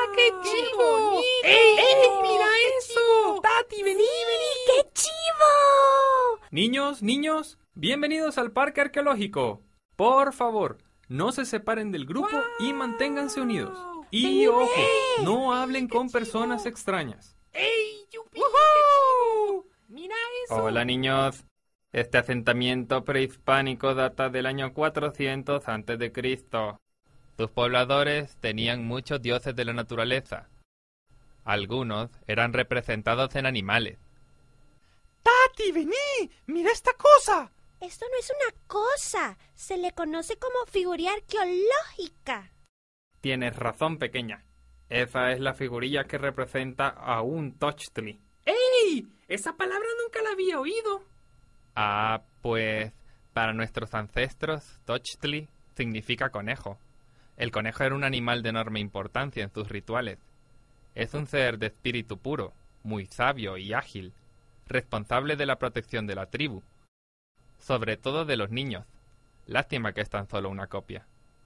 qué chivo! ¡Ey, mira eso! ¡Tati, vení, vení! ¡Qué chivo! Niños, bienvenidos al Parque Arqueológico. Por favor, no se separen del grupo y manténganse unidos. Y ojo, no hablen con personas extrañas. ¡Ey, yupi! ¡Qué chivo! ¡Mira eso! Hola, niños. Este asentamiento prehispánico data del año 400 a.C. Sus pobladores tenían muchos dioses de la naturaleza. Algunos eran representados en animales. ¡Tati, vení! ¡Mira esta cosa! Esto no es una cosa. Se le conoce como figura arqueológica. Tienes razón, pequeña. Esa es la figurilla que representa a un Tochtli. ¡Ey! Esa palabra nunca la había oído. Ah, pues para nuestros ancestros, Tochtli significa conejo. El conejo era un animal de enorme importancia en sus rituales. Es un ser de espíritu puro, muy sabio y ágil, responsable de la protección de la tribu, sobre todo de los niños. Lástima que es tan solo una copia.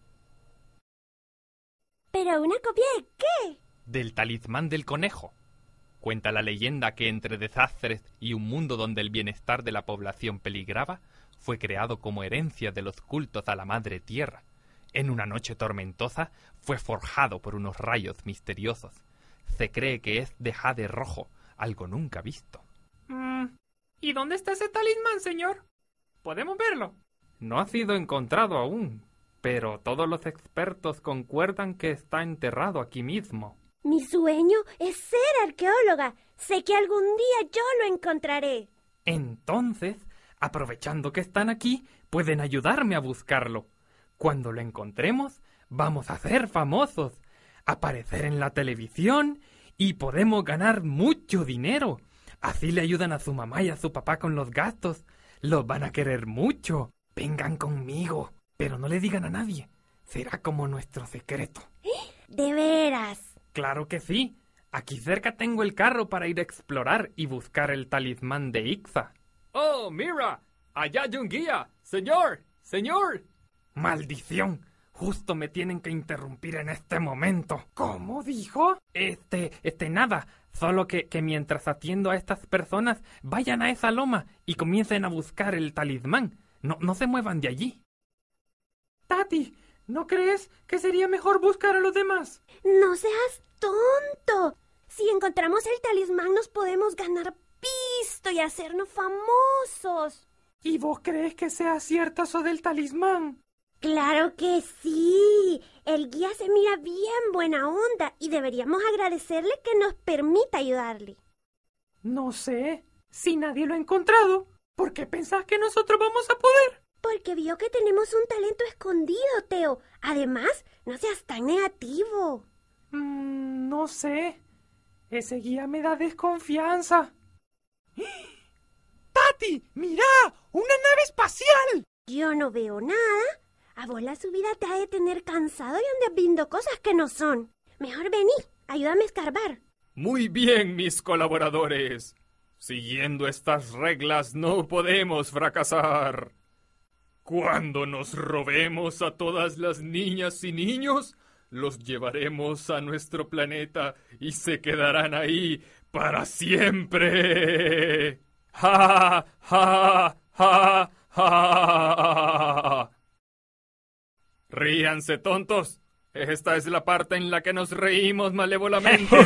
¿Pero una copia de qué? Del talismán del conejo. Cuenta la leyenda que entre desastres y un mundo donde el bienestar de la población peligraba, fue creado como herencia de los cultos a la Madre Tierra. En una noche tormentosa fue forjado por unos rayos misteriosos. Se cree que es de jade rojo, algo nunca visto. ¿Y dónde está ese talismán, señor? ¿Podemos verlo? No ha sido encontrado aún, pero todos los expertos concuerdan que está enterrado aquí mismo. Mi sueño es ser arqueóloga. Sé que algún día yo lo encontraré. Entonces, aprovechando que están aquí, pueden ayudarme a buscarlo. Cuando lo encontremos, vamos a ser famosos, aparecer en la televisión y podemos ganar mucho dinero. Así le ayudan a su mamá y a su papá con los gastos. Los van a querer mucho. Vengan conmigo, pero no le digan a nadie. Será como nuestro secreto. ¿De veras? Claro que sí. Aquí cerca tengo el carro para ir a explorar y buscar el talismán de Ixa. ¡Oh, mira! ¡Allá hay un guía! ¡Señor! ¡Señor! ¡Maldición! Justo me tienen que interrumpir en este momento. ¿Cómo dijo? Nada. Solo que mientras atiendo a estas personas, vayan a esa loma y comiencen a buscar el talismán. No se muevan de allí. Tati, ¿no crees que sería mejor buscar a los demás? No seas tonto. Si encontramos el talismán nos podemos ganar pisto y hacernos famosos. ¿Y vos crees que sea cierto eso del talismán? ¡Claro que sí! El guía se mira bien buena onda y deberíamos agradecerle que nos permita ayudarle. No sé. Si nadie lo ha encontrado, ¿por qué pensás que nosotros vamos a poder? Porque vio que tenemos un talento escondido, Teo. Además, no seas tan negativo. No sé. Ese guía me da desconfianza. ¡Tati! ¡Mira! ¡Una nave espacial! Yo no veo nada. A vos la subida te ha de tener cansado y andas viendo cosas que no son. Mejor vení, ayúdame a escarbar. Muy bien, mis colaboradores. Siguiendo estas reglas no podemos fracasar. Cuando nos robemos a todas las niñas y niños, los llevaremos a nuestro planeta y se quedarán ahí para siempre. ¡Ja, ja, ja, ja! Ríanse, tontos. Esta es la parte en la que nos reímos malévolamente.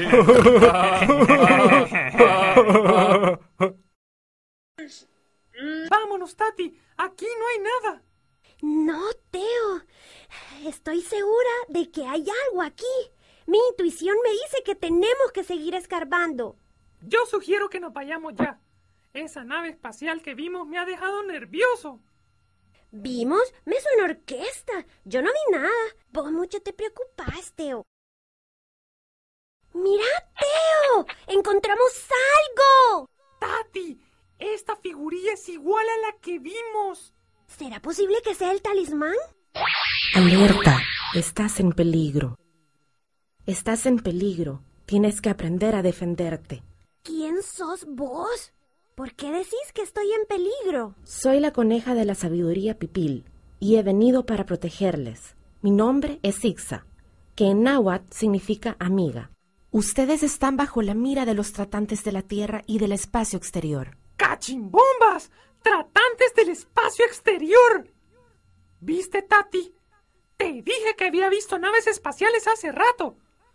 Vámonos, Tati. Aquí no hay nada. No, Teo. Estoy segura de que hay algo aquí. Mi intuición me dice que tenemos que seguir escarbando. Yo sugiero que nos vayamos ya. Esa nave espacial que vimos me ha dejado nervioso. ¿Vimos? Me suena orquesta. Yo no vi nada. Vos mucho te preocupás, Teo. ¡Mira, Teo! ¡Encontramos algo! Tati, esta figurilla es igual a la que vimos. ¿Será posible que sea el talismán? Alerta, estás en peligro. Estás en peligro. Tienes que aprender a defenderte. ¿Quién sos vos? ¿Por qué decís que estoy en peligro? Soy la coneja de la sabiduría Pipil y he venido para protegerles. Mi nombre es Ixa que en náhuatl significa amiga. Ustedes están bajo la mira de los tratantes de la Tierra y del espacio exterior. ¡Cachimbombas! ¡Tratantes del espacio exterior! ¿Viste, Tati? Te dije que había visto naves espaciales hace rato.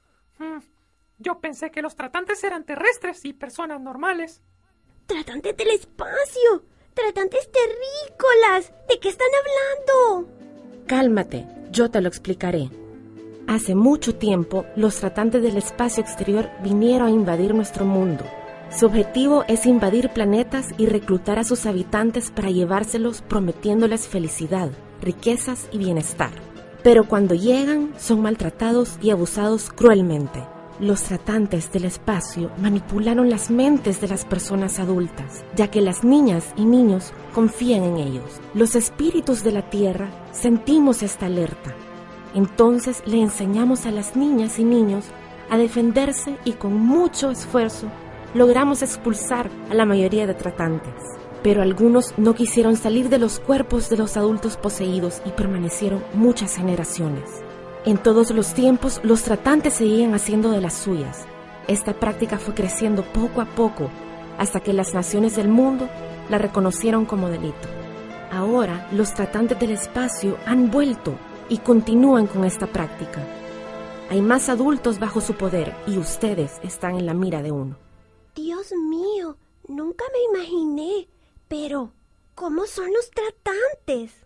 Yo pensé que los tratantes eran terrestres y personas normales. ¡Tratantes del espacio! ¡Tratantes terrícolas! ¿De qué están hablando? Cálmate, yo te lo explicaré. Hace mucho tiempo, los tratantes del espacio exterior vinieron a invadir nuestro mundo. Su objetivo es invadir planetas y reclutar a sus habitantes para llevárselos prometiéndoles felicidad, riquezas y bienestar. Pero cuando llegan, son maltratados y abusados cruelmente. Los tratantes del espacio manipularon las mentes de las personas adultas, ya que las niñas y niños confían en ellos. Los espíritus de la Tierra sentimos esta alerta. Entonces le enseñamos a las niñas y niños a defenderse y con mucho esfuerzo logramos expulsar a la mayoría de tratantes. Pero algunos no quisieron salir de los cuerpos de los adultos poseídos y permanecieron muchas generaciones. En todos los tiempos, los tratantes seguían haciendo de las suyas. Esta práctica fue creciendo poco a poco, hasta que las naciones del mundo la reconocieron como delito. Ahora, los tratantes del espacio han vuelto y continúan con esta práctica. Hay más adultos bajo su poder y ustedes están en la mira de uno. Dios mío, nunca me imaginé. Pero, ¿cómo son los tratantes?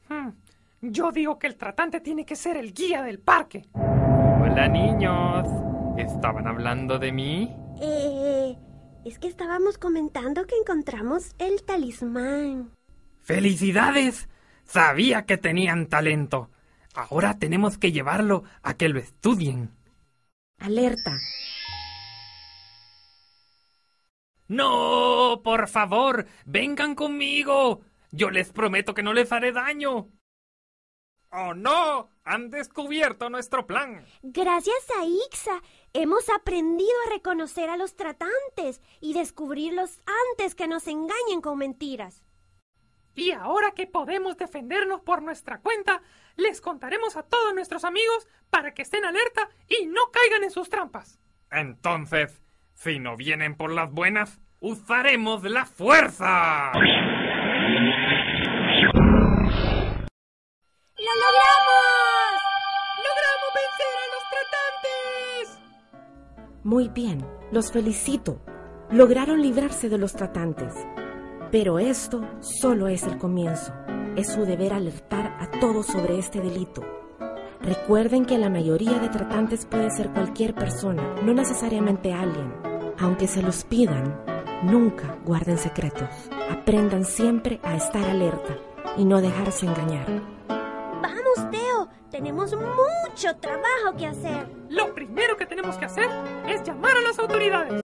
Yo digo que el tratante tiene que ser el guía del parque. Hola, niños. ¿Estaban hablando de mí? Es que estábamos comentando que encontramos el talismán. ¡Felicidades! Sabía que tenían talento. Ahora tenemos que llevarlo a que lo estudien. ¡Alerta! ¡No! ¡Por favor! ¡Vengan conmigo! Yo les prometo que no les haré daño. ¡Oh, no! ¡Han descubierto nuestro plan! Gracias a Ixa, hemos aprendido a reconocer a los tratantes y descubrirlos antes que nos engañen con mentiras. Y ahora que podemos defendernos por nuestra cuenta, les contaremos a todos nuestros amigos para que estén alerta y no caigan en sus trampas. Entonces, si no vienen por las buenas, usaremos la fuerza. ¡Lo logramos! ¡Logramos vencer a los tratantes! Muy bien, los felicito. Lograron librarse de los tratantes. Pero esto solo es el comienzo. Es su deber alertar a todos sobre este delito. Recuerden que la mayoría de tratantes puede ser cualquier persona, no necesariamente alguien. Aunque se los pidan, nunca guarden secretos. Aprendan siempre a estar alerta y no dejarse engañar. ¡Vamos, Teo! Tenemos mucho trabajo que hacer. Lo primero que tenemos que hacer es llamar a las autoridades.